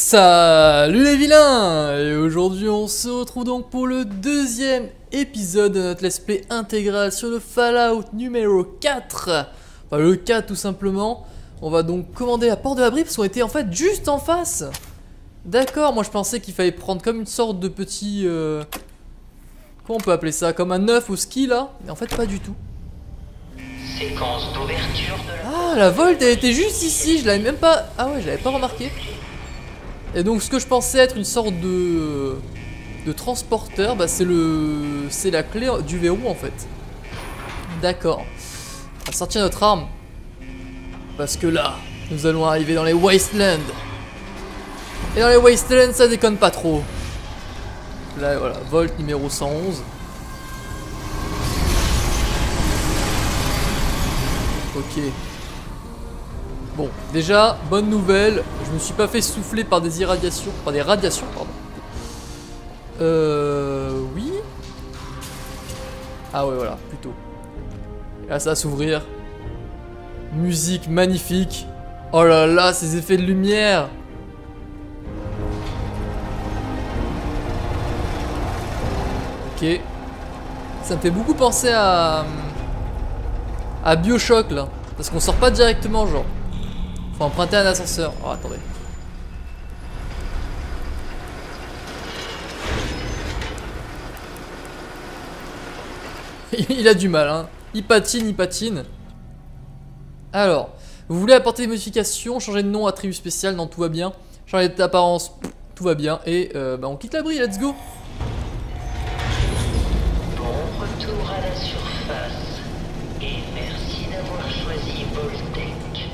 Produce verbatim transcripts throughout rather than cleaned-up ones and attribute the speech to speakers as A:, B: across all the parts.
A: Salut les vilains! Et aujourd'hui on se retrouve donc pour le deuxième épisode de notre let's play intégral sur le Fallout numéro quatre. Enfin le quatre tout simplement. On va donc commander la porte de l'abri parce qu'on était en fait juste en face. D'accord, moi je pensais qu'il fallait prendre comme une sorte de petit... Euh... Comment on peut appeler ça? Comme un œuf au ski là? Mais en fait pas du tout.
B: Séquence d'ouverture de la...
A: Ah la Volt elle était juste ici, je l'avais même pas... Ah ouais je l'avais pas remarqué. Et donc ce que je pensais être une sorte de, de transporteur, bah c'est le, c'est la clé du verrou en fait. D'accord. On va sortir notre arme. Parce que là, nous allons arriver dans les Wastelands. Et dans les Wastelands, ça déconne pas trop. Là voilà, Volt numéro cent onze. Ok. Bon, déjà, bonne nouvelle, je me suis pas fait souffler par des irradiations, par des radiations, pardon. Euh... Oui. Ah ouais, voilà, plutôt. Et là, ça va s'ouvrir. Musique magnifique. Oh là là, ces effets de lumière. Ok. Ça me fait beaucoup penser à... à BioShock, là. Parce qu'on sort pas directement, genre. Faut emprunter un ascenseur. Oh, attendez. Il a du mal, hein. Il patine, il patine. Alors, vous voulez apporter des modifications, changer de nom, attribut spécial, non, tout va bien. Changer d'apparence, tout va bien. Et euh, bah, on quitte l'abri, let's go.
B: Bon retour à la surface. Et merci d'avoir choisi Voltec.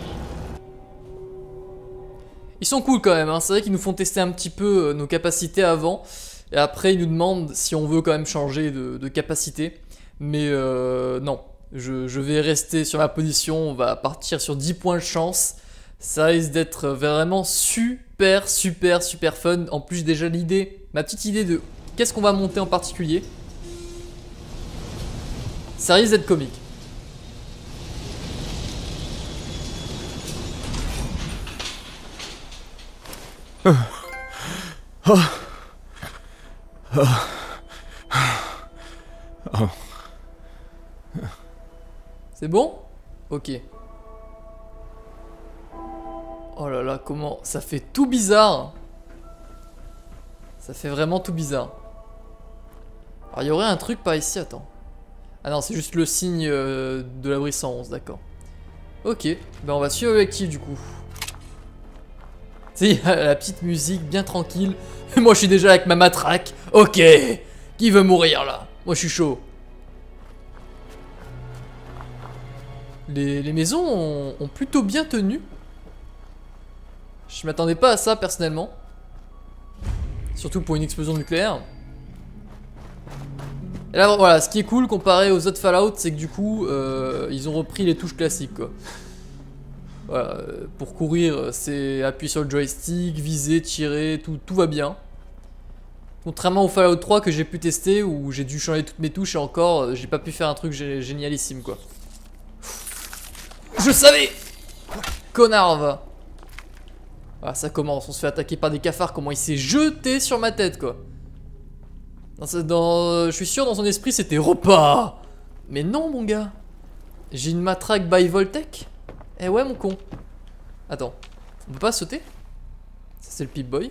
A: Ils sont cool quand même, hein. C'est vrai qu'ils nous font tester un petit peu euh, nos capacités avant. Et après ils nous demandent si on veut quand même changer de, de capacité. Mais euh, non, je, je vais rester sur ma position, on va partir sur dix points de chance. Ça risque d'être vraiment super, super, super fun. En plus déjà l'idée, ma petite idée de qu'est-ce qu'on va monter en particulier. Ça risque d'être comique.
C: Oh. Oh. Oh. Oh.
A: C'est bon? Ok. Oh là là, comment... Ça fait tout bizarre. Ça fait vraiment tout bizarre. Alors il y aurait un truc par ici, attends. Ah non, c'est juste le signe euh, de l'abri cent onze, d'accord. Ok, ben on va suivre l'objectif du coup. Si, la petite musique bien tranquille. Moi je suis déjà avec ma matraque. Ok, qui veut mourir là? Moi je suis chaud. Les, les maisons ont, ont plutôt bien tenu. Je m'attendais pas à ça personnellement. Surtout pour une explosion nucléaire. Et là voilà, ce qui est cool comparé aux autres Fallout, c'est que du coup euh, ils ont repris les touches classiques quoi. Voilà, pour courir, c'est appuyer sur le joystick, viser, tirer, tout, tout va bien. Contrairement au Fallout trois que j'ai pu tester, où j'ai dû changer toutes mes touches et encore, j'ai pas pu faire un truc gé génialissime quoi. Je savais! Connard va! Voilà, ça commence, on se fait attaquer par des cafards, comment il s'est jeté sur ma tête quoi. Dans, dans, je suis sûr dans son esprit c'était repas! Mais non mon gars! J'ai une matraque by Voltec? Eh ouais mon con. Attends, on peut pas sauter? Ça c'est le Pip-Boy.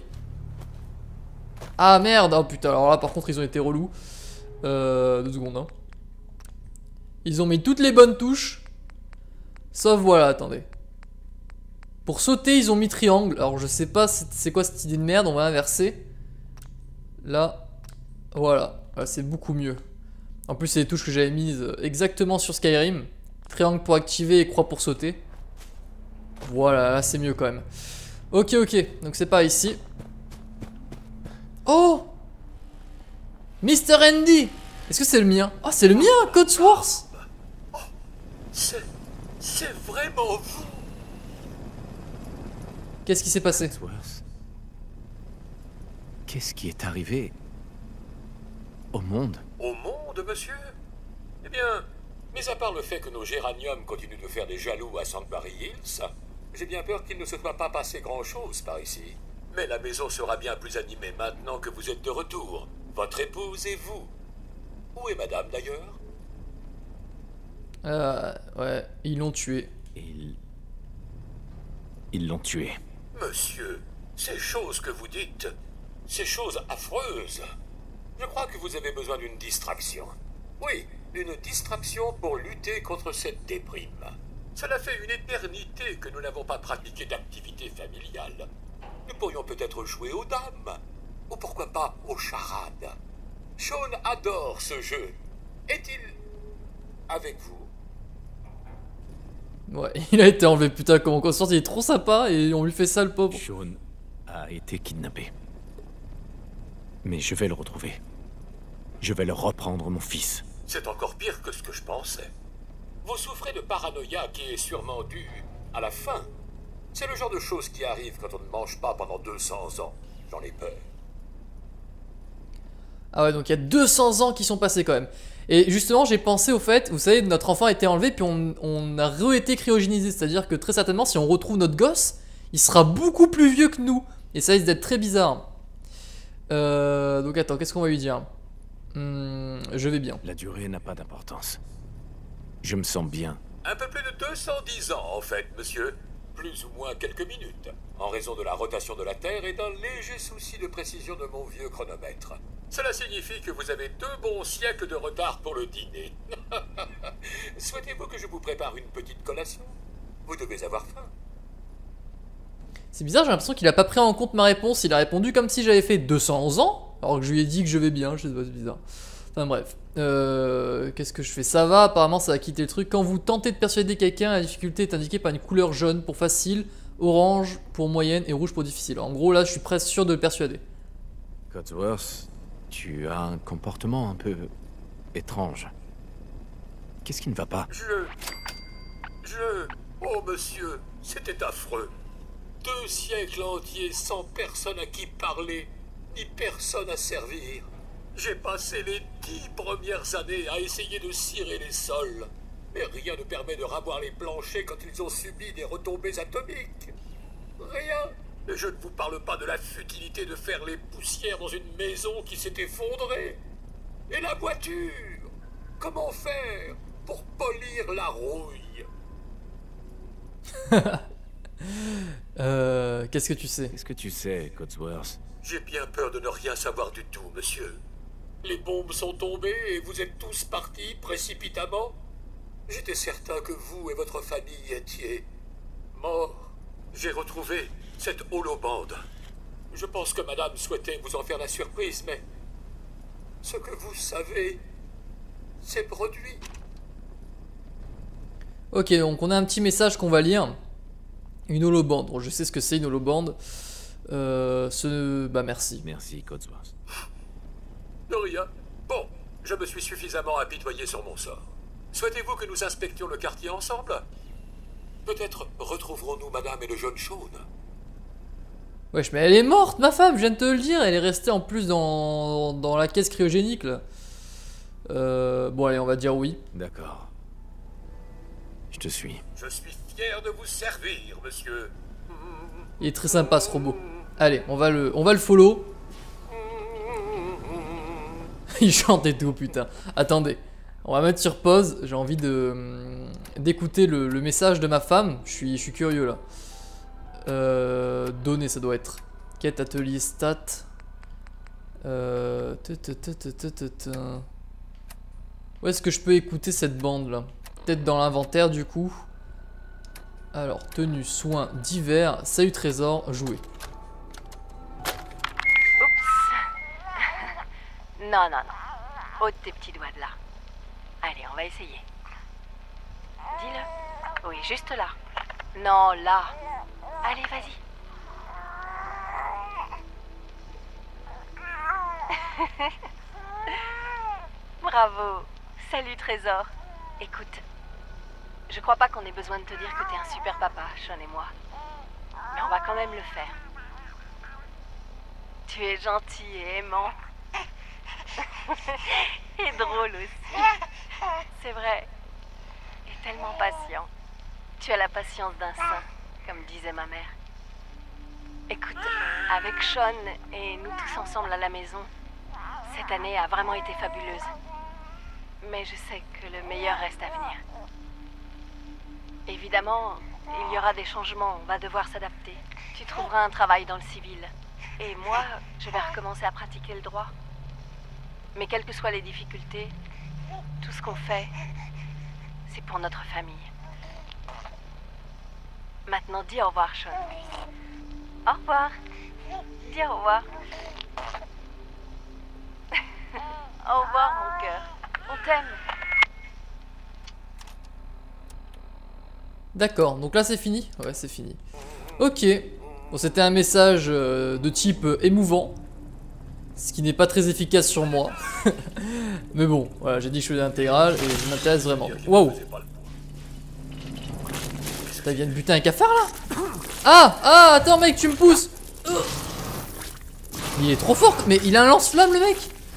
A: Ah merde, oh putain, alors là par contre ils ont été relous. Euh, deux secondes hein. Ils ont mis toutes les bonnes touches. Sauf voilà, attendez. Pour sauter ils ont mis triangle. Alors je sais pas c'est quoi cette idée de merde, on va inverser. Là, voilà, là, c'est beaucoup mieux. En plus c'est les touches que j'avais mises exactement sur Skyrim. Triangle pour activer et croix pour sauter. Voilà, là c'est mieux quand même. Ok, ok, donc c'est pas ici. Oh mister Andy. Est-ce que c'est le mien? Ah, oh, c'est le mien, Codsworth.
D: Oh, c'est... c'est vraiment vous.
A: Qu'est-ce qui s'est passé?
C: Qu'est-ce qui est arrivé au monde?
D: Au monde, monsieur? Eh bien, mis à part le fait que nos géraniums continuent de faire des jaloux à Sanctuary Hills, j'ai bien peur qu'il ne se soit pas passé grand-chose par ici. Mais la maison sera bien plus animée maintenant que vous êtes de retour. Votre épouse et vous. Où est madame d'ailleurs?
A: Euh, ouais, ils l'ont tué.
C: Ils... Ils l'ont tué.
D: Monsieur, ces choses que vous dites, ces choses affreuses, je crois que vous avez besoin d'une distraction. Oui, une distraction pour lutter contre cette déprime. Cela fait une éternité que nous n'avons pas pratiqué d'activité familiale. Nous pourrions peut-être jouer aux dames, ou pourquoi pas aux charades. Sean adore ce jeu. Est-il avec vous?
A: Ouais, il a été enlevé, putain, comment conscience, il est trop sympa et on lui fait ça le pauvre.
C: Sean a été kidnappé. Mais je vais le retrouver. Je vais leur reprendre mon fils.
D: C'est encore pire que ce que je pensais. Vous souffrez de paranoïa qui est sûrement due à la faim. C'est le genre de choses qui arrive quand on ne mange pas pendant deux cents ans. J'en ai peur.
A: Ah ouais, donc il y a deux cents ans qui sont passés quand même. Et justement, j'ai pensé au fait, vous savez, notre enfant a été enlevé puis on, on a re-été cryogénisé. C'est-à-dire que très certainement, si on retrouve notre gosse, il sera beaucoup plus vieux que nous. Et ça risque d'être très bizarre. Euh, donc attends, qu'est-ce qu'on va lui dire? Hum, Je vais bien.
C: La durée n'a pas d'importance. Je me sens bien.
D: Un peu plus de deux cent dix ans, en fait, monsieur. Plus ou moins quelques minutes, en raison de la rotation de la Terre et d'un léger souci de précision de mon vieux chronomètre. Cela signifie que vous avez deux bons siècles de retard pour le dîner. Souhaitez-vous que je vous prépare une petite collation? Vous devez avoir faim.
A: C'est bizarre, j'ai l'impression qu'il a pas pris en compte ma réponse. Il a répondu comme si j'avais fait deux cents ans, alors que je lui ai dit que je vais bien. Je sais pas, c'est bizarre. Enfin bref. Euh, Qu'est-ce que je fais? Ça va, apparemment ça a quitté le truc. Quand vous tentez de persuader quelqu'un, la difficulté est indiquée par une couleur jaune pour facile, orange pour moyenne et rouge pour difficile. En gros là je suis presque sûr de le persuader.
C: Codsworth, tu as un comportement un peu étrange. Qu'est-ce qui ne va pas?
D: Je... Je... Oh monsieur, c'était affreux. Deux siècles entiers sans personne à qui parler, ni personne à servir. J'ai passé les dix premières années à essayer de cirer les sols. Mais rien ne permet de ravoir les planchers quand ils ont subi des retombées atomiques. Rien. Et je ne vous parle pas de la futilité de faire les poussières dans une maison qui s'est effondrée. Et la voiture. Comment faire pour polir la rouille?
A: euh, Qu'est-ce que tu sais?
C: Qu'est-ce que tu sais, Codsworth?
D: J'ai bien peur de ne rien savoir du tout, monsieur. Les bombes sont tombées et vous êtes tous partis précipitamment. J'étais certain que vous et votre famille étiez morts. J'ai retrouvé cette holobande. Je pense que madame souhaitait vous en faire la surprise, mais ce que vous savez s'est produit.
A: Ok, donc on a un petit message qu'on va lire. Une holobande. Bon, je sais ce que c'est une holobande. Euh, ce... Bah merci.
C: Merci, Codsworth.
D: De rien. Bon, je me suis suffisamment apitoyé sur mon sort. Souhaitez-vous que nous inspections le quartier ensemble? Peut-être retrouverons-nous madame et le jeune Sean.
A: Wesh, mais elle est morte, ma femme, je viens de te le dire. Elle est restée en plus dans, dans la caisse cryogénique, là. Euh, bon, allez, on va dire oui.
C: D'accord. Je te suis.
D: Je suis fier de vous servir, monsieur.
A: Il est très sympa, ce robot. Allez, on va le, on va le follow. Il chante et tout, putain. Attendez, on va mettre sur pause. J'ai envie de d'écouter le, le message de ma femme. Je suis, je suis curieux, là. Euh, données, ça doit être. Quête atelier stat. Euh... Où est-ce que je peux écouter cette bande là? Peut-être dans l'inventaire du coup. Alors, tenue, soins, divers, salut trésor, jouer.
E: Oups. Non, non, non. Ôte tes petits doigts de là. Allez, on va essayer. Dis-le. Oui, juste là. Non, là. Allez, vas-y. Bravo. Salut trésor. Écoute, je crois pas qu'on ait besoin de te dire que t'es un super papa, Sean et moi. Mais on va quand même le faire. Tu es gentil et aimant. Et drôle aussi. C'est vrai. Et tellement patient. Tu as la patience d'un saint, comme disait ma mère. Écoute, avec Sean et nous tous ensemble à la maison, cette année a vraiment été fabuleuse. Mais je sais que le meilleur reste à venir. Évidemment, il y aura des changements, on va devoir s'adapter. Tu trouveras un travail dans le civil. Et moi, je vais recommencer à pratiquer le droit. Mais quelles que soient les difficultés, tout ce qu'on fait, c'est pour notre famille. Maintenant, dis au revoir, Sean. Au revoir. Dis au revoir. Au revoir, mon cœur. On t'aime.
A: D'accord, donc là c'est fini? Ouais, c'est fini. Ok. Bon, c'était un message euh, de type euh, émouvant. Ce qui n'est pas très efficace sur moi. Mais bon, voilà, j'ai dit que je faisais l'intégrale et je m'intéresse vraiment. Waouh! Putain, il vient de buter un cafard là? Ah! Ah! Attends, mec, tu me pousses! Il est trop fort! Mais il a un lance-flamme, le mec!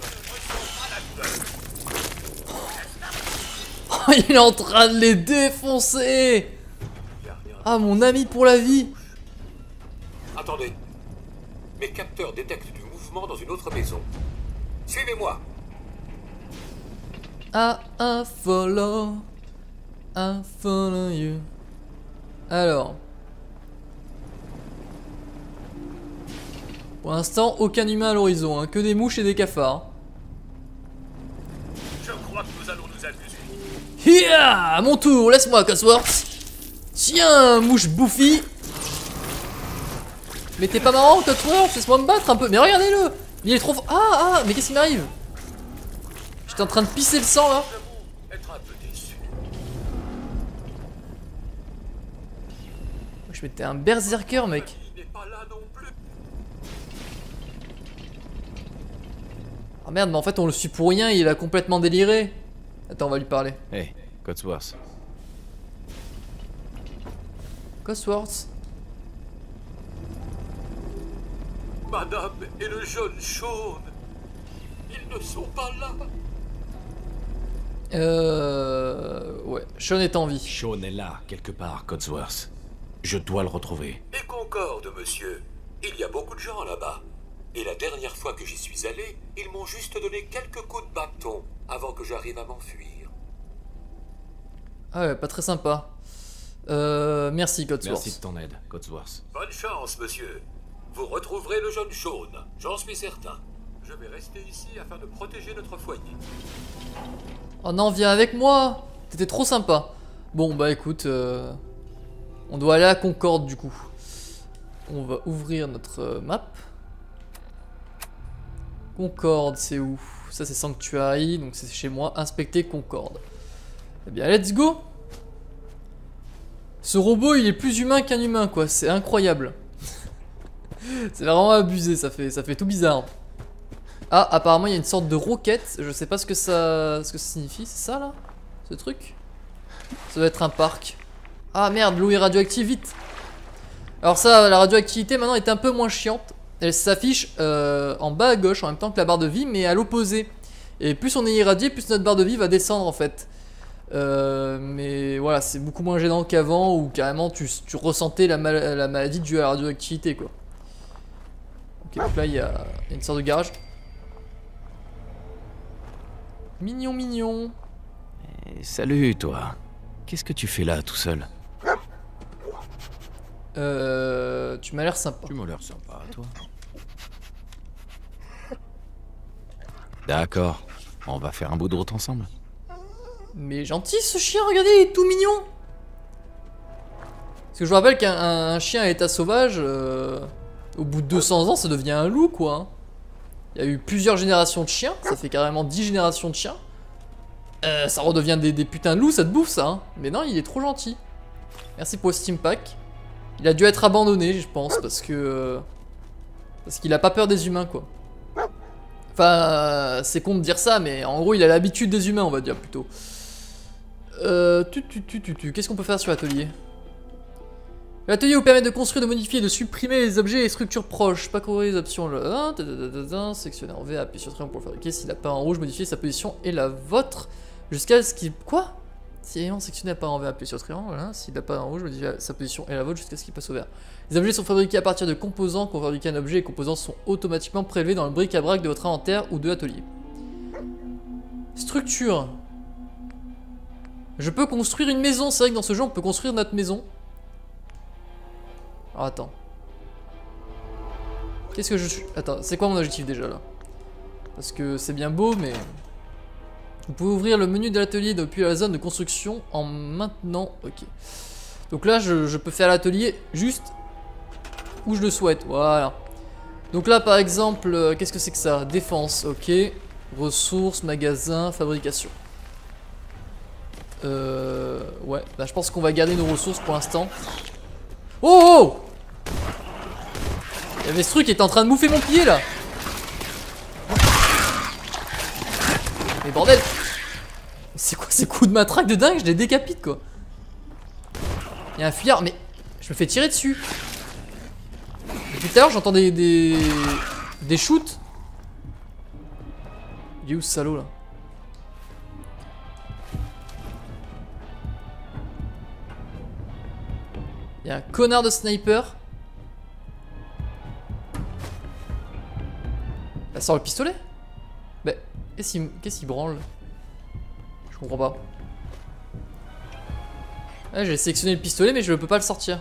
A: Oh, il est en train de les défoncer! Ah, mon ami pour la vie!
D: Attendez. Mes capteurs détectent du mouvement dans une autre maison. Suivez-moi.
A: Ah, I follow. I follow you. Alors. Pour l'instant, aucun humain à l'horizon, hein, que des mouches et des cafards.
D: Je crois que nous allons nous amuser.
A: Hiya! À mon tour, laisse-moi, Cosworth. Tiens, mouche bouffie. Mais t'es pas marrant, Cosworth, laisse-moi me battre un peu. Mais regardez-le! Il est trop fort. Ah, ah, mais qu'est-ce qui m'arrive? J'étais en train de pisser le sang là.
D: Être un peu déçu.
A: Je m'étais un berserker, mec.
D: Il n'est pas là non plus.
A: Ah merde, mais en fait on le suit pour rien, il a complètement déliré. Attends, on va lui parler.
C: Hey, Codsworth.
A: Cosworth.
D: Madame et le jeune Sean. Ils ne sont pas là.
A: Euh... Ouais, Sean est en vie.
C: Sean est là, quelque part, Codsworth. Je dois le retrouver.
D: Et Concorde, monsieur. Il y a beaucoup de gens là-bas. Et la dernière fois que j'y suis allé, ils m'ont juste donné quelques coups de bâton avant que j'arrive à m'enfuir.
A: Ah ouais, pas très sympa. Euh... Merci, Codsworth.
C: Merci de ton aide, Codsworth.
D: Bonne chance, monsieur. Vous retrouverez le jeune Sean, j'en suis certain. Je vais rester ici afin de protéger notre foyer.
A: Oh non, viens avec moi. T'étais trop sympa. Bon, bah écoute, euh... on doit aller à Concorde du coup. On va ouvrir notre euh, map. Concorde, c'est où? Ça c'est Sanctuary, donc c'est chez moi. Inspecter Concorde. Eh bien, let's go. Ce robot, il est plus humain qu'un humain, quoi. C'est incroyable. C'est vraiment abusé, ça fait, ça fait tout bizarre. Ah, apparemment, il y a une sorte de roquette. Je sais pas ce que ça, ce que ça signifie. C'est ça, là? Ce truc? Ça doit être un parc. Ah, merde, l'eau est radioactive, vite. Alors ça, la radioactivité, maintenant, est un peu moins chiante. Elle s'affiche euh, en bas à gauche, en même temps que la barre de vie, mais à l'opposé. Et plus on est irradié, plus notre barre de vie va descendre, en fait. Euh, mais voilà, c'est beaucoup moins gênant qu'avant, où carrément, tu, tu ressentais la, mal la maladie due à la radioactivité, quoi. Ok, donc là, il y a une sorte de garage. Mignon, mignon.
C: Eh, salut, toi. Qu'est-ce que tu fais là, tout seul?
A: Euh... Tu m'as l'air sympa.
C: Tu m'as l'air sympa, toi. D'accord. On va faire un bout de route ensemble.
A: Mais gentil ce chien, regardez, il est tout mignon. Parce que je vous rappelle qu'un un chien à état sauvage, euh, au bout de deux cents ans, ça devient un loup, quoi. Il y a eu plusieurs générations de chiens, ça fait carrément dix générations de chiens. Euh, ça redevient des, des putains de loups, ça te bouffe, ça. Hein. Mais non, il est trop gentil. Merci pour le Steam Pack. Il a dû être abandonné, je pense, parce que... Euh, parce qu'il a pas peur des humains, quoi. Enfin, c'est con de dire ça, mais en gros, il a l'habitude des humains, on va dire, plutôt. Euh, tu, tu, tu, tu, tu. Qu'est-ce qu'on peut faire sur l'atelier? L'atelier vous permet de construire, de modifier et de supprimer les objets et structures proches. Pas courir les options. Le... Sectionner en V, appuyer sur triangle pour le fabriquer. S'il a pas en rouge, modifier sa position et la vôtre. Jusqu'à ce qu'il... Quoi? Si l'élément sectionné apparaît en vert, appuyez sur triangle, voilà. S'il apparaît en rouge, modifie sa position et la vôtre jusqu'à ce qu'il passe au vert. Les objets sont fabriqués à partir de composants. Quand vous fabriquez un objet, les composants sont automatiquement prélevés dans le bric-à-brac de votre inventaire ou de l'atelier. Structure. Je peux construire une maison, c'est vrai que dans ce jeu on peut construire notre maison. Alors attends. Qu'est-ce que je... Attends, c'est quoi mon objectif déjà là? Parce que c'est bien beau mais... Vous pouvez ouvrir le menu de l'atelier depuis la zone de construction en maintenant... Ok. Donc là je, je peux faire l'atelier juste où je le souhaite, voilà. Donc là par exemple, euh, qu'est-ce que c'est que ça? Défense, ok. Ressources, magasin, fabrication. Euh... Ouais, là je pense qu'on va garder nos ressources pour l'instant. Oh, oh! Il y avait ce truc qui était en train de bouffer mon pied là. Mais bordel! C'est quoi ces coups de matraque de dingue? Je les décapite quoi. Il y a un fuyard, mais je me fais tirer dessus. Depuis tout à l'heure j'entends des, des... des shoots. Il est où ce salaud là? Il y a un connard de sniper. Elle sort le pistolet? Bah, qu'est-ce qu'il qu'est-ce qu'il branle? Je comprends pas. Ouais, j'ai sélectionné le pistolet mais je ne peux pas le sortir.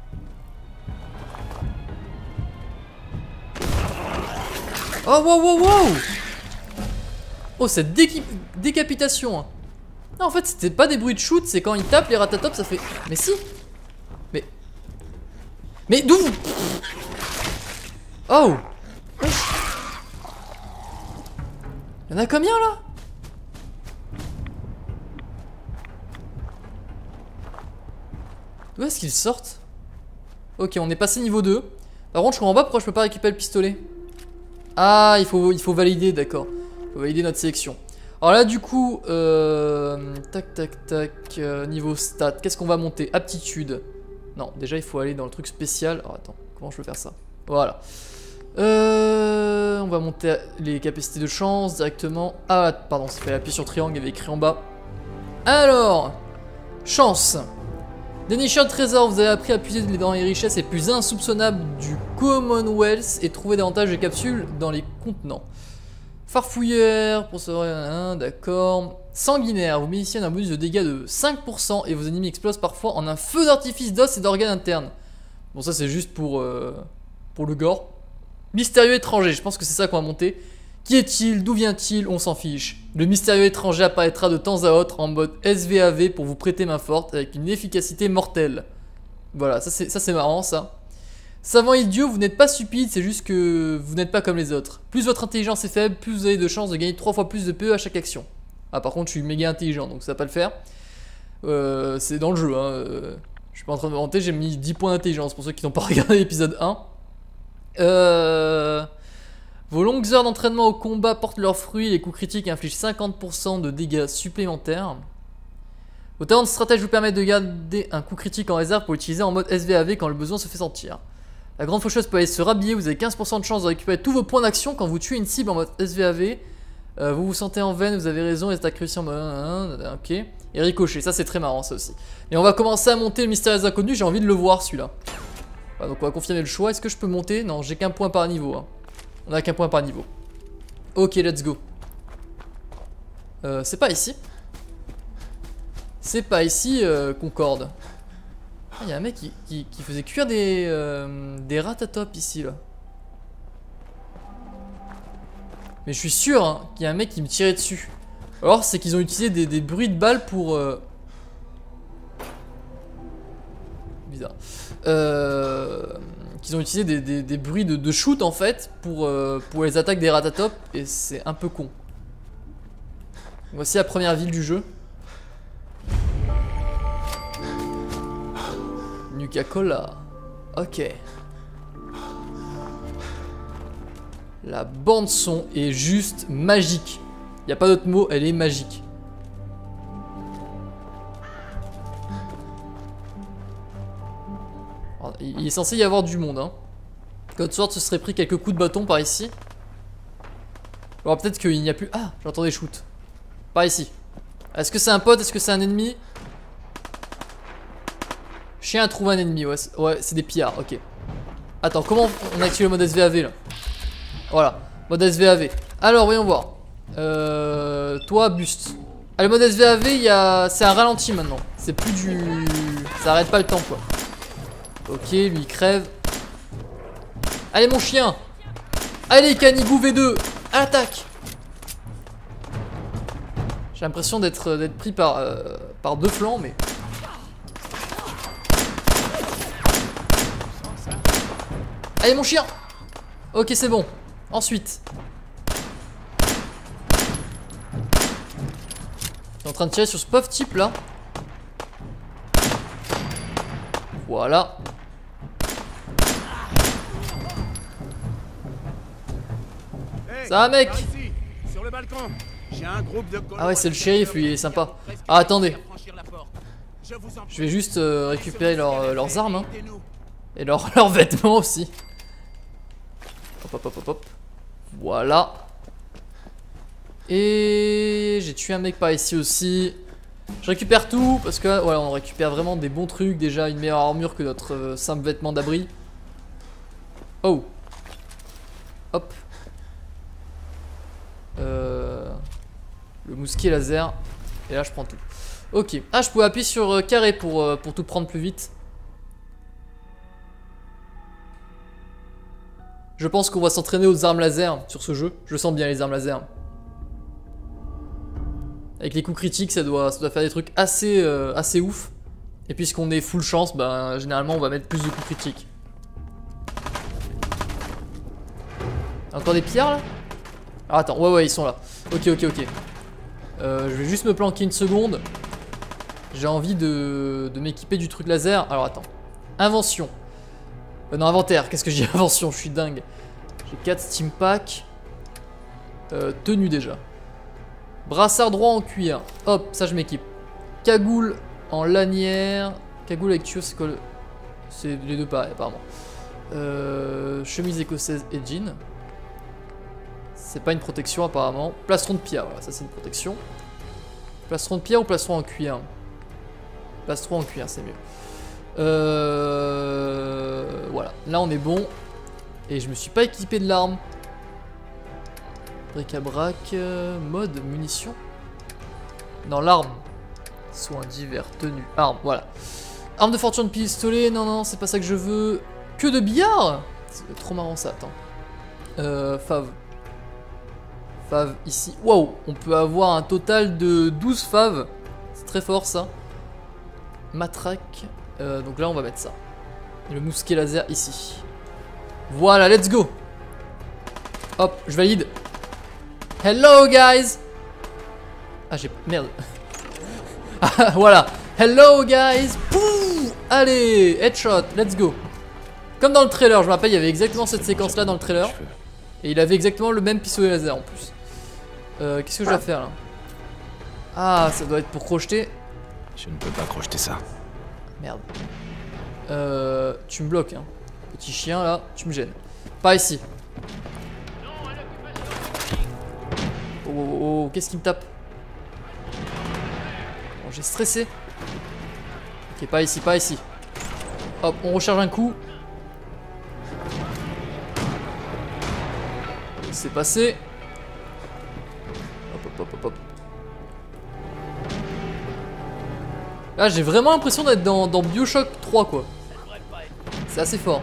A: Oh wow wow wow! Oh cette déki... décapitation hein. Non en fait c'était pas des bruits de shoot, c'est quand il tape les ratatop ça fait... Mais si! Mais... Mais d'où? Oh! Y'en a combien là? D'où est-ce qu'ils sortent? Ok, on est passé niveau deux. Par contre, je comprends pas pourquoi je peux pas récupérer le pistolet. Ah, il faut, il faut valider, d'accord. Il faut valider notre sélection. Alors là, du coup, euh, tac, tac, tac, euh, niveau stat, qu'est-ce qu'on va monter? Aptitude. Non, déjà, il faut aller dans le truc spécial. Alors, attends, comment je peux faire ça? Voilà. Euh, on va monter les capacités de chance directement. Ah, pardon, ça fait appuyer sur triangle, il y avait écrit en bas. Alors, chance. Dénicher un trésor, vous avez appris à puiser dans les richesses les plus insoupçonnables du Commonwealth et trouver davantage de capsules dans les contenants. Farfouilleur, pour savoir, d'accord. Sanguinaire, vous bénéficiez d'un bonus de dégâts de cinq pour cent et vos ennemis explosent parfois en un feu d'artifice d'os et d'organes internes. Bon, ça c'est juste pour, euh, pour le gore. Mystérieux étranger, je pense que c'est ça qu'on va monter. Qui est-il? D'où vient-il? On s'en fiche. Le mystérieux étranger apparaîtra de temps à autre en mode S V A V pour vous prêter main forte avec une efficacité mortelle. Voilà, ça c'est marrant ça. Savant idiot, vous n'êtes pas stupide, c'est juste que vous n'êtes pas comme les autres. Plus votre intelligence est faible, plus vous avez de chances de gagner trois fois plus de P E à chaque action. Ah par contre je suis méga intelligent donc ça va pas le faire. Euh, c'est dans le jeu, hein. Euh, je suis pas en train de me vanter, j'ai mis dix points d'intelligence pour ceux qui n'ont pas regardé l'épisode un. Euh... Vos longues heures d'entraînement au combat portent leurs fruits, les coups critiques infligent cinquante pour cent de dégâts supplémentaires. Vos talents de stratège vous permettent de garder un coup critique en réserve pour l'utiliser en mode S V A V quand le besoin se fait sentir. La grande faucheuse peut aller se rhabiller, vous avez quinze pour cent de chance de récupérer tous vos points d'action quand vous tuez une cible en mode S V A V. Euh, vous vous sentez en veine, vous avez raison, les attaques réussies en mode... Ok. Et ricochet, ça c'est très marrant ça aussi. Et on va commencer à monter le mystérieux inconnu, j'ai envie de le voir celui-là. Voilà, donc on va confirmer le choix, est-ce que je peux monter? Non, j'ai qu'un point par niveau. Hein. On a qu'un point par niveau. Ok, let's go. Euh, c'est pas ici. C'est pas ici, euh, Concorde. Il ah, y a un mec qui, qui, qui faisait cuire des, euh, des ratatop ici, là. Mais je suis sûr hein, qu'il y a un mec qui me tirait dessus. Alors, c'est qu'ils ont utilisé des, des bruits de balles pour... Euh... Bizarre. Euh... Qu'ils ont utilisé des, des, des bruits de, de shoot en fait pour, euh, pour les attaques des ratatop et c'est un peu con. Voici la première ville du jeu. Nuka-Cola. Ok. La bande son est juste magique. Il n'y a pas d'autre mot, elle est magique. Il est censé y avoir du monde, hein. Codesword se serait pris quelques coups de bâton par ici. Alors peut-être qu'il n'y a plus... Ah, j'entends des shoots. Par ici. Est-ce que c'est un pote? Est-ce que c'est un ennemi? Chien a trouvé un ennemi, ouais, c'est ouais, des pillards, ok. Attends, comment on active le mode S V A V là? Voilà, mode S V A V. Alors, voyons voir. Euh, toi, buste. Ah, le mode S V A V, il y a... c'est un ralenti maintenant. C'est plus du... Ça arrête pas le temps, quoi. Ok, lui, il crève. Allez, mon chien. Allez, Canigou V deux. À l'attaque. J'ai l'impression d'être d'être pris par, euh, par deux flancs, mais... Allez, mon chien. Ok, c'est bon. Ensuite... Je suis en train de tirer sur ce pauvre type là. Voilà.
F: Hey,
A: ça va, mec?
F: ici, sur le balcon. J'ai un groupe de
A: Ah ouais, c'est le shérif, lui, il est sympa. Ah, attendez. Je vais juste euh, récupérer leur, euh, leurs armes hein. Et leurs leurs vêtements aussi. Hop hop hop hop hop. Voilà. Et j'ai tué un mec par ici aussi. Je récupère tout parce que voilà, on récupère vraiment des bons trucs. Déjà une meilleure armure que notre euh, simple vêtement d'abri. Oh. Hop. Euh, le mousquet laser. Et là je prends tout. Ok. Ah, je pouvais appuyer sur euh, carré pour, euh, pour tout prendre plus vite. Je pense qu'on va s'entraîner aux armes laser sur ce jeu. Je sens bien les armes laser. Avec les coups critiques, ça doit, ça doit faire des trucs assez, euh, assez ouf. Et puisqu'on est full chance, ben, généralement on va mettre plus de coups critiques. Encore des pillards là? Ah, attends, ouais ouais ils sont là. Ok ok ok. Euh, je vais juste me planquer une seconde. J'ai envie de, de m'équiper du truc laser. Alors attends. Invention. Euh, non, inventaire, qu'est-ce que j'ai invention? Je suis dingue. J'ai quatre steam packs. Euh, tenue déjà. Brassard droit en cuir. Hop, ça je m'équipe. Cagoule en lanière. Cagoule avec tuyau, c'est quoi le... C'est les deux pareils apparemment. Euh, chemise écossaise et jean. C'est pas une protection apparemment. Plastron de pierre, voilà, ça c'est une protection. Plastron de pierre ou plastron en cuir? Plastron en cuir, c'est mieux. Euh... Voilà, là on est bon. Et je me suis pas équipé de l'arme. Bric-à-brac, euh, mode, munitions. Non, l'arme. Soins divers, tenue, arme, voilà. Arme de fortune, pistolet, non, non, c'est pas ça que je veux. Que de billard? C'est trop marrant ça, attends. Euh, fave. Fave ici. Waouh, on peut avoir un total de douze faves. C'est très fort ça. Matraque. Euh, donc là, on va mettre ça. Et le mousquet laser ici. Voilà, let's go. Hop, je valide. Hello guys. Ah j'ai... Merde. Ah, voilà. Hello guys. Pouh. Allez, headshot, let's go. Comme dans le trailer, je me rappelle, il y avait exactement cette séquence là dans le trailer. Et il avait exactement le même pistolet laser en plus. Euh, Qu'est-ce que je dois faire là? Ah, ça doit être pour crocheter.
C: Je ne peux pas crocheter ça.
A: Merde. Euh, tu me bloques hein. Petit chien là, tu me gênes. Pas ici. Oh, oh, oh, oh. Qu'est-ce qui me tape? Bon, j'ai stressé. Ok, pas ici, pas ici. Hop, on recharge un coup. C'est passé. Hop, hop, hop, hop, hop. Là, j'ai vraiment l'impression d'être dans, dans Bioshock trois, quoi. C'est assez fort.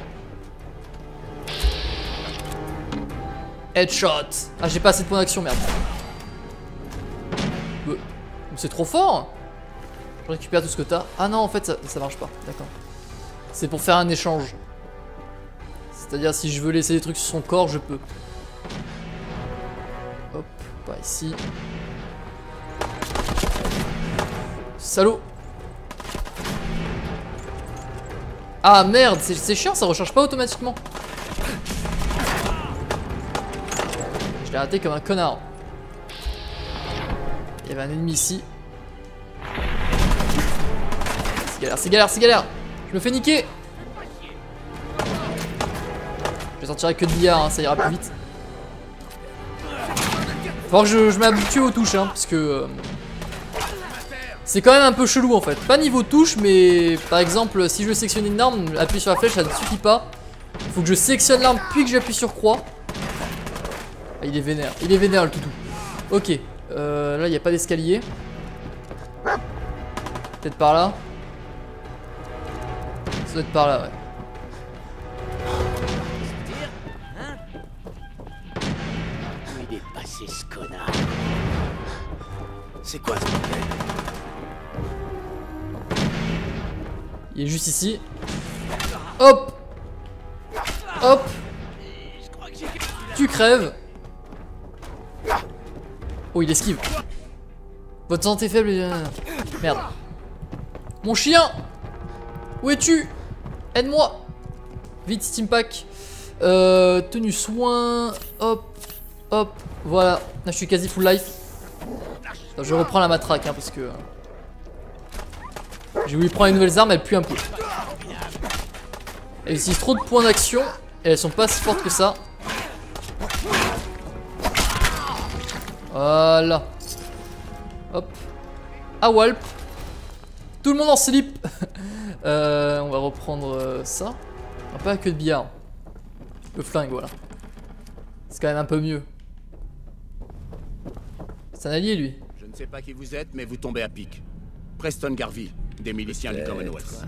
A: Headshot. Ah, j'ai pas assez de points d'action, merde. Euh, c'est trop fort. Je récupère tout ce que t'as. Ah non, en fait, ça, ça marche pas. D'accord. C'est pour faire un échange. C'est-à-dire, si je veux laisser des trucs sur son corps, je peux. Hop, pas ici. Salaud. Ah merde, c'est chiant, ça recharge pas automatiquement. Je l'ai raté comme un connard. Il y avait un ennemi ici. C'est galère, c'est galère, c'est galère. Je me fais niquer. Je vais sortir avec que de billard, hein, ça ira plus vite. Faut que je, je m'habitue aux touches, hein, parce que... Euh, C'est quand même un peu chelou en fait. Pas niveau touche, mais par exemple, si je veux sélectionner une arme, appuyer sur la flèche, ça ne suffit pas. Faut que je sélectionne l'arme puis que j'appuie sur croix. Ah, il est vénère, il est vénère le toutou. Ok, euh, là il n'y a pas d'escalier. Peut-être par là. Ça doit être par là, ouais.
F: Où il est passé ce connard? C'est quoi ce bordel?
A: Il est juste ici. Hop. Hop. Tu crèves. Oh, il esquive. Votre santé faible. Merde. Mon chien. Où es-tu? Aide-moi. Vite, Steam Pack. Euh, tenue soin. Hop. Hop. Voilà. Là, je suis quasi full life. Attends, je reprends la matraque hein, parce que j'ai voulu prendre les nouvelles armes, elles puent un peu. Elles utilisent trop de points d'action et elles sont pas si fortes que ça. Voilà. Hop. Ah Walp. Tout le monde en slip. euh, On va reprendre euh, ça. Un peu à queue de billard. Le flingue, voilà. C'est quand même un peu mieux. C'est un allié lui.
F: Je ne sais pas qui vous êtes, mais vous tombez à pic. Preston Garvey, des miliciens du Commonwealth.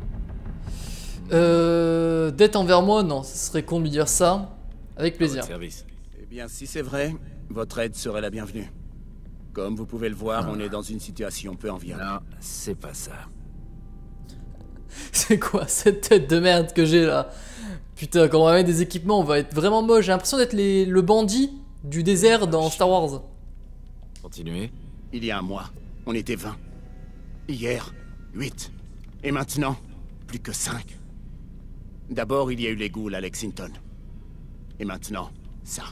A: Euh... Dette envers moi, non, ce serait con de lui dire ça. Avec plaisir.
C: Service.
F: Eh bien, si c'est vrai, votre aide serait la bienvenue. Comme vous pouvez le voir, on est dans une situation peu enviable.
C: Non, c'est pas ça.
A: C'est quoi cette tête de merde que j'ai là? Putain, quand on va mettre des équipements, on va être vraiment moche. J'ai l'impression d'être les... le bandit du désert dans Star Wars.
C: Continuez.
F: Il y a un mois, on était vingt. Hier, huit. Et maintenant, plus que cinq. D'abord, il y a eu les ghouls à Lexington. Et maintenant, ça.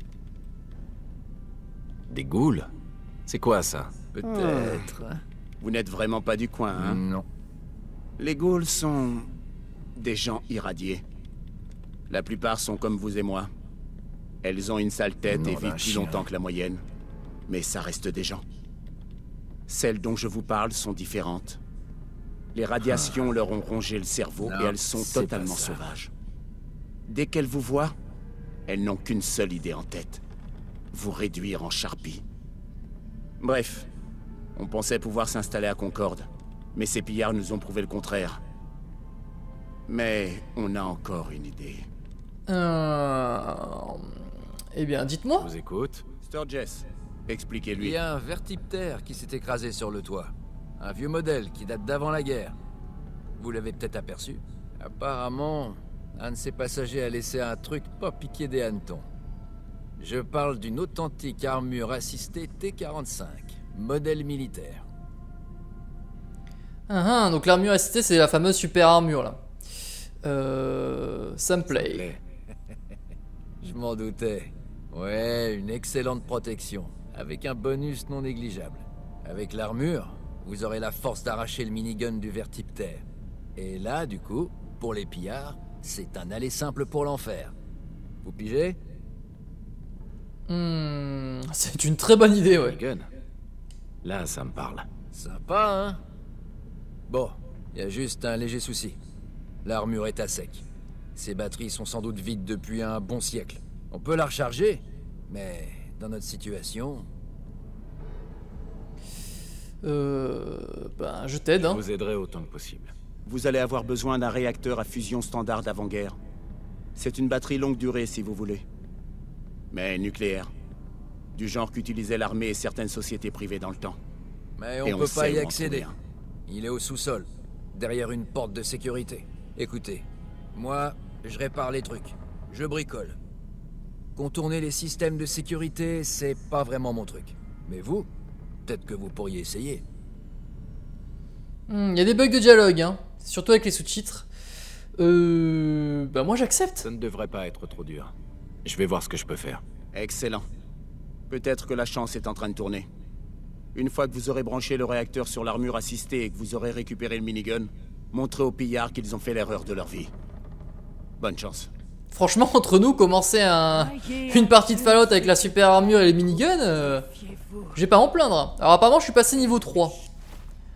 C: Des ghouls? C'est quoi ça?
A: Peut-être.
F: Vous n'êtes vraiment pas du coin, hein?
C: Non.
F: Les ghouls sont... des gens irradiés. La plupart sont comme vous et moi. Elles ont une sale tête
C: Non,
F: et
C: d'un
F: vivent plus
C: chien.
F: longtemps que la moyenne. Mais ça reste des gens. Celles dont je vous parle sont différentes. Les radiations leur ont rongé le cerveau
C: Non,
F: et elles sont
C: c'est
F: totalement
C: pas ça.
F: sauvages. Dès qu'elles vous voient, elles n'ont qu'une seule idée en tête. Vous réduire en charpie. Bref, on pensait pouvoir s'installer à Concorde. Mais ces pillards nous ont prouvé le contraire. Mais on a encore une idée.
A: Euh... Eh bien, dites-moi.
C: Je vous écoute.
F: Sturgess,
G: Il
F: expliquez-lui.
G: y a un vertiptère qui s'est écrasé sur le toit. Un vieux modèle qui date d'avant la guerre. Vous l'avez peut-être aperçu. Apparemment, un de ses passagers a laissé un truc pas piqué des hannetons. Je parle d'une authentique armure assistée T quarante-cinq, modèle militaire.
A: Ah, ah, donc l'armure assistée, c'est la fameuse super armure là. Euh... Ça me plaît.
G: Je m'en doutais. Ouais, une excellente protection, avec un bonus non négligeable. Avec l'armure, vous aurez la force d'arracher le minigun du vertiptère. Et là, du coup, pour les pillards, c'est un aller simple pour l'enfer. Vous pigez?
A: Hmm, c'est une très bonne idée, ouais.
C: Gun. Là, ça me parle.
G: Sympa, hein? Bon, il y a juste un léger souci. L'armure est à sec. Ses batteries sont sans doute vides depuis un bon siècle. On peut la recharger, mais dans notre situation...
A: Euh... Ben, je t'aide,
C: Je
A: hein.
C: vous aiderai autant que possible.
F: Vous allez avoir besoin d'un réacteur à fusion standard d'avant-guerre. C'est une batterie longue durée, si vous voulez. Mais nucléaire. Du genre qu'utilisaient l'armée et certaines sociétés privées dans le temps.
G: Mais on
F: Et on
G: peut
F: sait
G: pas
F: où
G: y
F: en
G: accéder.
F: trouver
G: Il est au sous-sol, derrière une porte de sécurité. Écoutez, moi, je répare les trucs. Je bricole. Contourner les systèmes de sécurité, c'est pas vraiment mon truc. Mais vous, peut-être que vous pourriez essayer.
A: Il y a des bugs de dialogue, hein. Surtout avec les sous-titres. Euh... Ben moi j'accepte.
C: Ça ne devrait pas être trop dur. Je vais voir ce que je peux faire.
F: Excellent. Peut-être que la chance est en train de tourner. Une fois que vous aurez branché le réacteur sur l'armure assistée et que vous aurez récupéré le minigun, montrez aux pillards qu'ils ont fait l'erreur de leur vie. Bonne chance.
A: Franchement, entre nous, commencer un... une partie de Fallout avec la super armure et les miniguns, euh... j'ai pas à en plaindre. Alors apparemment, je suis passé niveau trois.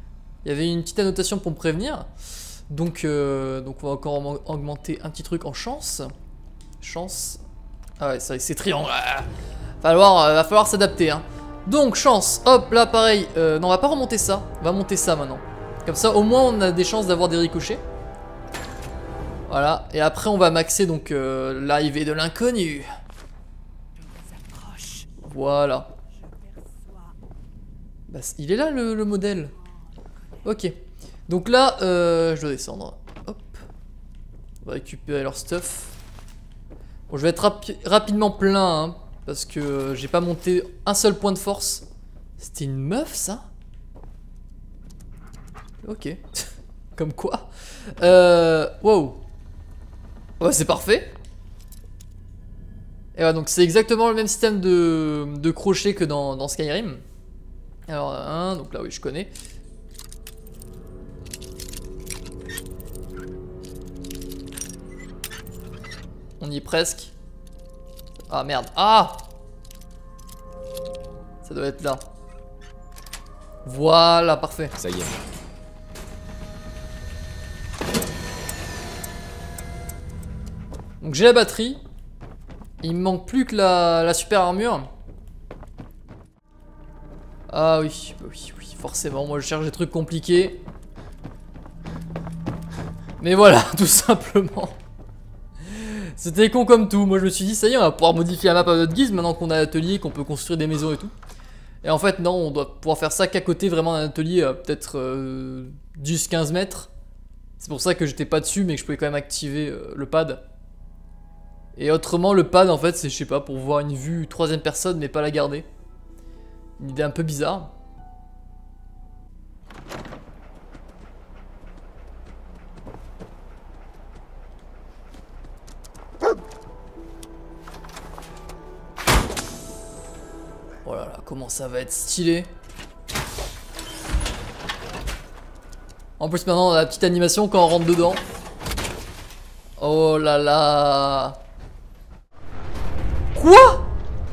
A: Il y avait une petite annotation pour me prévenir. Donc, euh, donc on va encore augmenter un petit truc en chance. Chance. Ah ouais, c'est triangle. Ah, falloir, euh, va falloir s'adapter. Hein. Donc chance, hop, là pareil. Euh, non, on va pas remonter ça. On va monter ça maintenant. Comme ça, au moins, on a des chances d'avoir des ricochets. Voilà. Et après, on va maxer donc euh, l'arrivée de l'inconnu. Voilà. Bah, il est là le, le modèle. Ok. Donc là, euh, je dois descendre. Hop. On va récupérer leur stuff. Bon, je vais être rapi rapidement plein, hein, parce que euh, j'ai pas monté un seul point de force. C'était une meuf, ça? Ok. Comme quoi. Euh, wow. Ouais, c'est parfait. Et ouais, donc c'est exactement le même système de, de crochet que dans, dans Skyrim. Alors, un, donc là, oui, je connais. On y est presque. Ah, merde. Ah! Ça doit être là. Voilà, parfait.
C: Ça y est.
A: Donc j'ai la batterie. Il me manque plus que la, la super armure. Ah oui, oui, oui, forcément. Moi je cherche des trucs compliqués. Mais voilà, tout simplement. C'était con comme tout. Moi je me suis dit, ça y est, on va pouvoir modifier la map à notre guise maintenant qu'on a l'atelier, qu'on peut construire des maisons et tout. Et en fait, non, on doit pouvoir faire ça qu'à côté vraiment d'un atelier, euh, peut-être euh, dix à quinze mètres. C'est pour ça que j'étais pas dessus, mais que je pouvais quand même activer euh, le pad. Et autrement, le pad, en fait, c'est, je sais pas, pour voir une vue troisième personne, mais pas la garder. Une idée un peu bizarre. Oh là là, comment ça va être stylé. En plus, maintenant, on a la petite animation quand on rentre dedans. Oh là là. Quoi?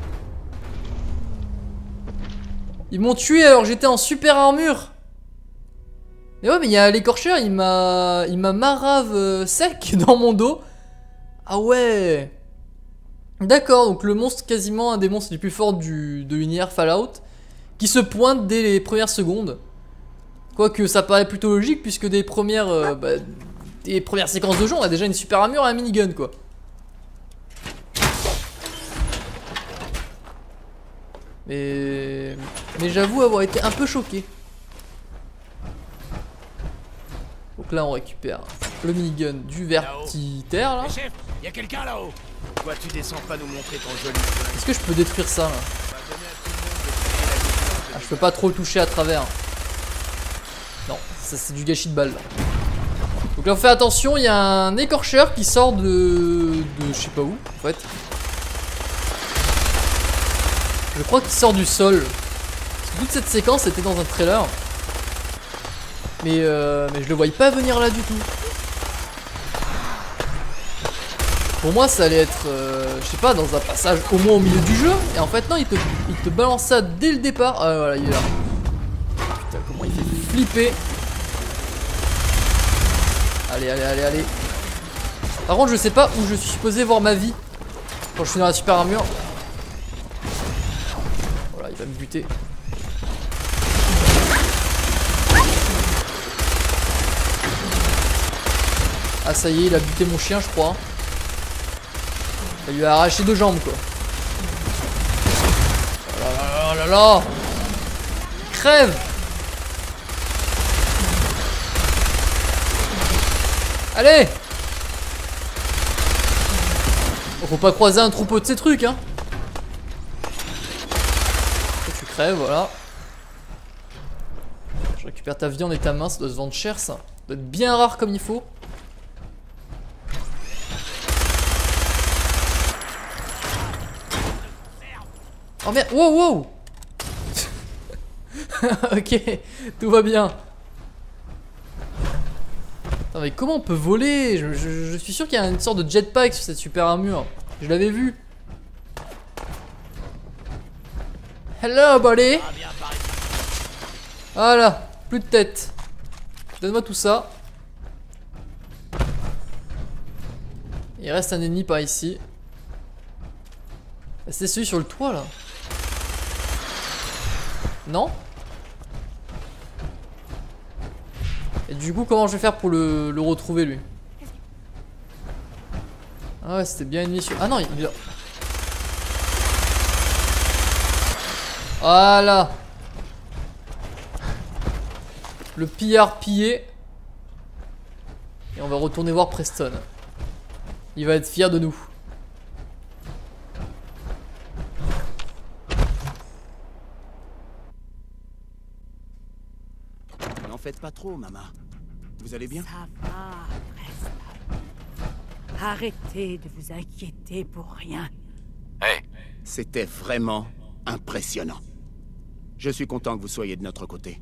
A: Ils m'ont tué alors que j'étais en super armure. Mais ouais, mais il y a l'écorcheur, il m'a il m'a marave euh, sec dans mon dos. Ah ouais. D'accord, donc le monstre, quasiment un des monstres les plus forts du, de l'univers Fallout, qui se pointe dès les premières secondes. Quoique ça paraît plutôt logique, puisque des premières, euh, bah, des premières séquences de jeu, on a déjà une super armure et un minigun, quoi. Mais, mais j'avoue avoir été un peu choqué. Donc là, on récupère le minigun du vertitaire, là.
F: Chef, y a quelqu'un là-haut. Pourquoi tu descends pas nous montrer ton joli...
A: Est-ce que je peux détruire ça, là? Ah, je peux pas trop le toucher à travers. Non, ça c'est du gâchis de balles, là. Donc là, on fait attention, il y a un écorcheur qui sort de... de je sais pas où, en fait. Je crois qu'il sort du sol. Parce que toute cette séquence était dans un trailer. Mais, euh, mais je le voyais pas venir là du tout. Pour moi ça allait être, euh, je sais pas, dans un passage au moins au milieu du jeu. Et en fait non, il te, il te balance ça dès le départ. Ah voilà, il est là. Putain, comment il fait flipper. Allez, allez, allez, allez. Par contre je sais pas où je suis supposé voir ma vie quand je suis dans la super armure. Voilà, il va me buter. Ah ça y est, il a buté mon chien je crois. Il lui a arraché deux jambes quoi. Oh là là là là. Crève. Allez. Faut pas croiser un troupeau de ces trucs hein. Tu crèves, voilà. Je récupère ta viande et ta main, ça doit se vendre cher ça. Ça doit être bien rare comme il faut. Oh merde, wow wow. Ok, tout va bien. Attends mais comment on peut voler? je, je, je suis sûr qu'il y a une sorte de jetpack sur cette super armure. Je l'avais vu. Hello buddy. Voilà, plus de tête. Donne-moi tout ça. Il reste un ennemi par ici. C'est celui sur le toit là. Non? Et du coup, comment je vais faire pour le, le retrouver lui? Ah ouais, c'était bien ennemi sur... Ah non, il est là. Voilà. Le pillard pillé. Et on va retourner voir Preston. Il va être fier de nous.
F: N'en faites pas trop, maman. Vous allez bien?
H: Ça va, Preston. Arrêtez de vous inquiéter pour rien.
C: Hé,
F: C'était vraiment impressionnant. Je suis content que vous soyez de notre côté.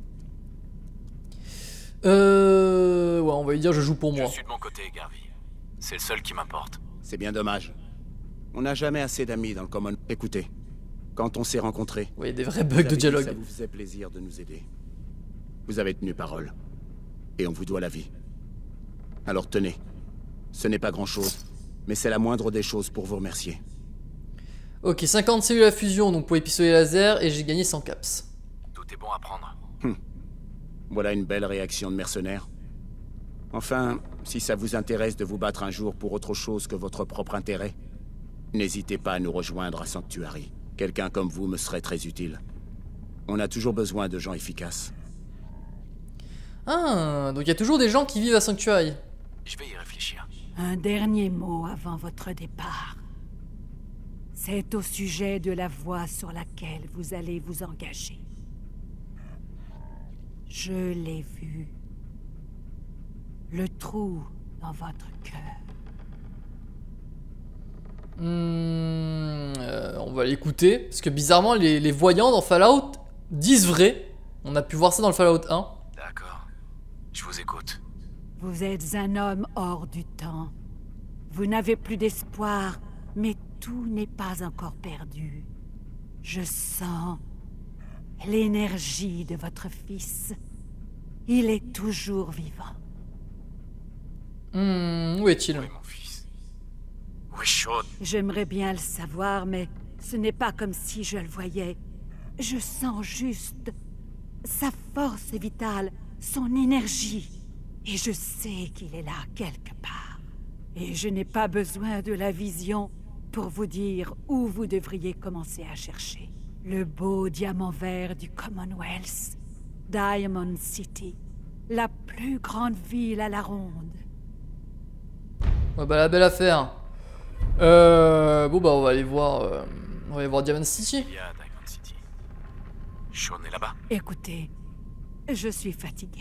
A: Euh... Ouais, on va lui dire je joue pour
C: je
A: moi.
C: suis de mon côté, Garvey. C'est le seul qui m'importe.
F: C'est bien dommage. On n'a jamais assez d'amis dans le Common. Écoutez, quand on s'est rencontrés,
A: Ouais, il y a des vrais
F: vous
A: bugs
F: avez
A: de
F: dit que
A: dialogue.
F: ça vous faisait plaisir de nous aider. Vous avez tenu parole. Et on vous doit la vie. Alors tenez. Ce n'est pas grand-chose, mais c'est la moindre des choses pour vous remercier.
A: Ok, cinquante cellules à fusion donc pour les pistolets laser et j'ai gagné cent caps.
C: Tout est bon à prendre.
F: Voilà une belle réaction de mercenaire. Enfin, si ça vous intéresse de vous battre un jour pour autre chose que votre propre intérêt, n'hésitez pas à nous rejoindre à Sanctuary. Quelqu'un comme vous me serait très utile. On a toujours besoin de gens efficaces.
A: Ah, donc il y a toujours des gens qui vivent à Sanctuary.
C: Je vais y réfléchir.
H: Un dernier mot avant votre départ. C'est au sujet de la voie sur laquelle vous allez vous engager. Je l'ai vu. Le trou dans votre cœur.
A: Hmm, euh, on va l'écouter. Parce que bizarrement, les, les voyants dans Fallout disent vrai. On a pu voir ça dans le Fallout un.
C: D'accord. Je vous écoute.
H: Vous êtes un homme hors du temps. Vous n'avez plus d'espoir, mais tout n'est pas encore perdu. Je sens l'énergie de votre fils. Il est toujours vivant.
A: Hmm, où est-il?
C: Où est mon fils? Où est Shaun?
H: J'aimerais bien le savoir, mais ce n'est pas comme si je le voyais. Je sens juste sa force vitale, son énergie. Et je sais qu'il est là quelque part. Et je n'ai pas besoin de la vision pour vous dire où vous devriez commencer à chercher. Le beau diamant vert du Commonwealth, Diamond City, la plus grande ville à la ronde.
A: Ouais, bah la belle affaire. Euh, bon bah on va aller voir, euh, on va aller voir Diamond City.
C: Il y a Diamond City. Shaun est là-bas.
H: Écoutez, je suis fatigué.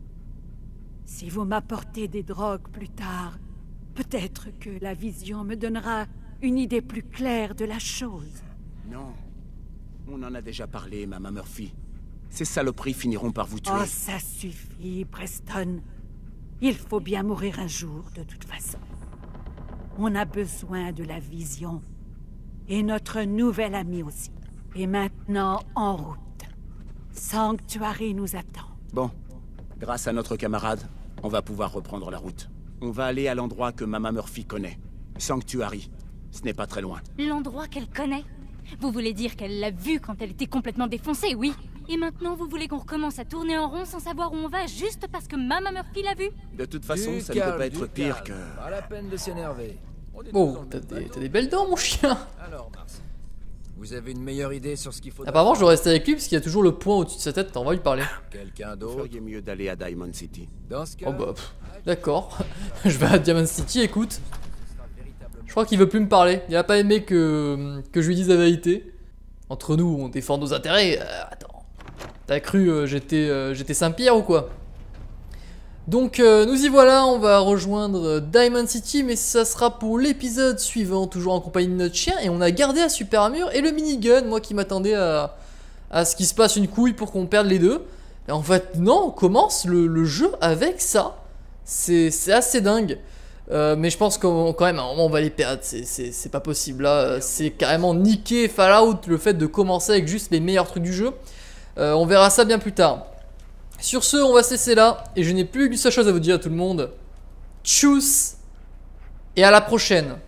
H: Si vous m'apportez des drogues plus tard, peut-être que la vision me donnera une idée plus claire de la chose.
F: Non. On en a déjà parlé, Maman Murphy. Ces saloperies finiront par vous tuer.
H: Oh, ça suffit, Preston. Il faut bien mourir un jour, de toute façon. On a besoin de la vision. Et notre nouvel ami aussi. Et maintenant, en route. Sanctuary nous attend.
F: Bon. Grâce à notre camarade, on va pouvoir reprendre la route. On va aller à l'endroit que Maman Murphy connaît. Sanctuary. Ce n'est pas très loin.
I: L'endroit qu'elle connaît? Vous voulez dire qu'elle l'a vu quand elle était complètement défoncée, oui? Et maintenant, vous voulez qu'on recommence à tourner en rond sans savoir où on va juste parce que Maman Murphy l'a vu?
F: De toute façon,
G: Du
F: ça ne peut
G: calme,
F: pas être
G: du
F: pire
G: calme.
F: que...
G: Pas la peine de s'énerver. On est tous
A: Oh,
G: dans le
A: t'as
G: même
A: des,
G: bateau.
A: t'as des belles dents mon chien.
G: Alors, Mars, vous avez une meilleure idée sur ce qu'il faut...
A: Apparemment je dois rester avec lui parce qu'il y a toujours le point au-dessus de sa tête, on va lui parler.
G: Quelqu'un
F: Vous
G: d'autre?
F: feriez mieux d'aller à Diamond City.
G: Dans ce cas,
A: Oh bah pff, d'accord. Je vais à Diamond City, écoute. Je crois qu'il veut plus me parler, il a pas aimé que, que je lui dise la vérité. Entre nous, on défend nos intérêts. Euh, attends, t'as cru euh, j'étais euh, j'étais Saint-Pierre ou quoi? Donc euh, nous y voilà, on va rejoindre Diamond City, mais ça sera pour l'épisode suivant, toujours en compagnie de notre chien. Et on a gardé la super armure et le minigun, moi qui m'attendais à, à ce qu'il se passe une couille pour qu'on perde les deux. Et en fait non, on commence le, le jeu avec ça. C'est c'est assez dingue. Euh, mais je pense qu'on quand même à un moment on va les perdre, c'est pas possible là, c'est carrément niquer Fallout le fait de commencer avec juste les meilleurs trucs du jeu. Euh, on verra ça bien plus tard. Sur ce, on va se laisser là. Et je n'ai plus qu'une seule chose à vous dire à tout le monde. Tchuss. Et à la prochaine.